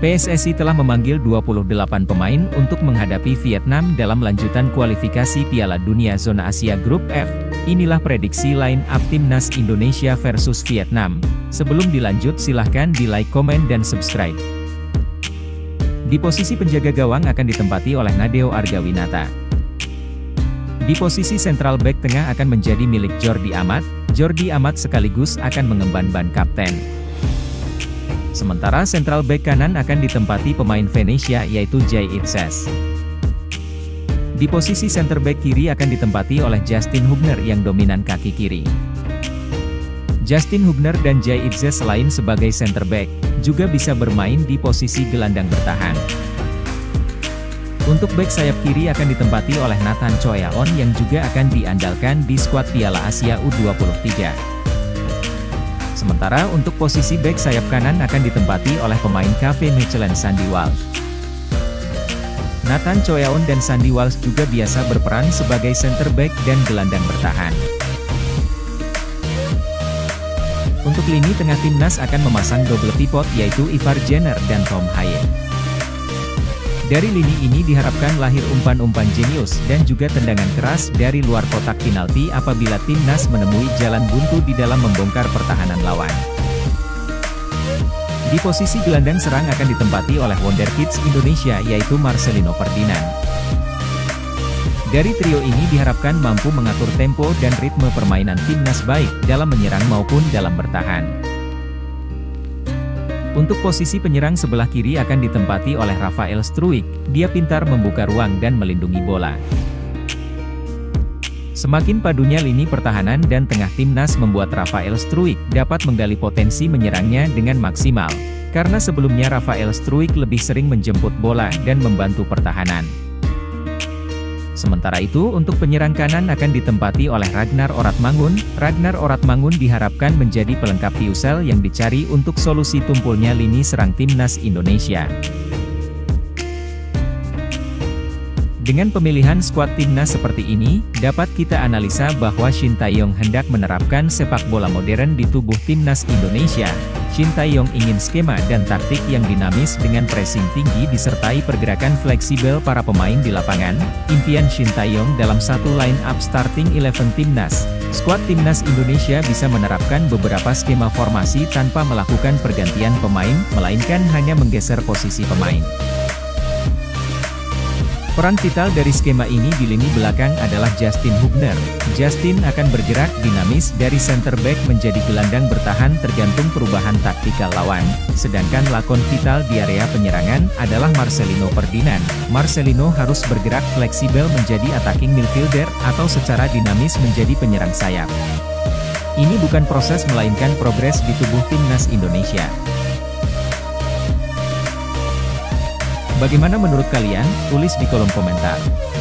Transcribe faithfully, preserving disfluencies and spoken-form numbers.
P S S I telah memanggil dua puluh delapan pemain untuk menghadapi Vietnam dalam lanjutan kualifikasi Piala Dunia Zona Asia Grup F. Inilah prediksi line up Timnas Indonesia versus Vietnam. Sebelum dilanjut silahkan di like, komen, dan subscribe. Di posisi penjaga gawang akan ditempati oleh Nadeo Argawinata. Di posisi sentral back tengah akan menjadi milik Jordi Amat. Jordi Amat sekaligus akan mengemban ban kapten. Sementara sentral back kanan akan ditempati pemain Venesia yaitu Jay Itzes. Di posisi center back kiri akan ditempati oleh Justin Hubner yang dominan kaki kiri. Justin Hubner dan Jay Itzes selain sebagai center back, juga bisa bermain di posisi gelandang bertahan. Untuk back sayap kiri akan ditempati oleh Nathan Choyaon yang juga akan diandalkan di skuad Piala Asia U dua puluh tiga. Sementara untuk posisi back sayap kanan akan ditempati oleh pemain K V Mechelen Sandy Walsh. Nathan Choyaon dan Sandy Walsh juga biasa berperan sebagai center back dan gelandang bertahan. Untuk lini tengah timnas akan memasang double pivot yaitu Ivar Jenner dan Tom Haye. Dari lini ini diharapkan lahir umpan-umpan jenius dan juga tendangan keras dari luar kotak penalti apabila timnas menemui jalan buntu di dalam membongkar pertahanan lawan. Di posisi gelandang serang akan ditempati oleh wonderkids Indonesia yaitu Marcelino Ferdinand. Dari trio ini diharapkan mampu mengatur tempo dan ritme permainan timnas baik dalam menyerang maupun dalam bertahan. Untuk posisi penyerang sebelah kiri akan ditempati oleh Rafael Struijk, dia pintar membuka ruang dan melindungi bola. Semakin padunya lini pertahanan dan tengah timnas membuat Rafael Struijk dapat menggali potensi menyerangnya dengan maksimal, karena sebelumnya Rafael Struijk lebih sering menjemput bola dan membantu pertahanan. Sementara itu untuk penyerang kanan akan ditempati oleh Ragnar Oratmangun. Ragnar Oratmangun diharapkan menjadi pelengkap Piusel yang dicari untuk solusi tumpulnya lini serang timnas Indonesia. Dengan pemilihan skuad timnas seperti ini, dapat kita analisa bahwa Shin Tae-yong hendak menerapkan sepak bola modern di tubuh timnas Indonesia. Shin Tae-yong ingin skema dan taktik yang dinamis dengan pressing tinggi disertai pergerakan fleksibel para pemain di lapangan. Impian Shin Tae-yong dalam satu line up starting eleven timnas. Skuad timnas Indonesia bisa menerapkan beberapa skema formasi tanpa melakukan pergantian pemain, melainkan hanya menggeser posisi pemain. Peran vital dari skema ini di lini belakang adalah Justin Hubner. Justin akan bergerak dinamis dari center back menjadi gelandang bertahan tergantung perubahan taktikal lawan, sedangkan lakon vital di area penyerangan adalah Marcelino Ferdinand. Marcelino harus bergerak fleksibel menjadi attacking midfielder atau secara dinamis menjadi penyerang sayap. Ini bukan proses melainkan progres di tubuh timnas Indonesia. Bagaimana menurut kalian? Tulis di kolom komentar.